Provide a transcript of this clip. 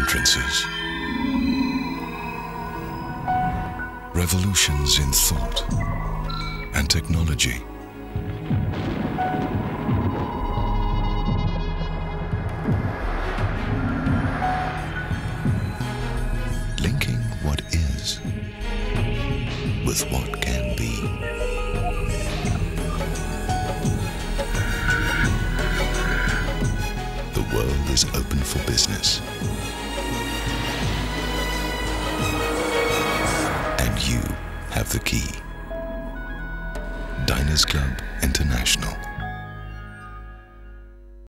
entrances, revolutions in thought and technology, linking what is with what can be. The world is open for business. And you have the key. Diners Club International.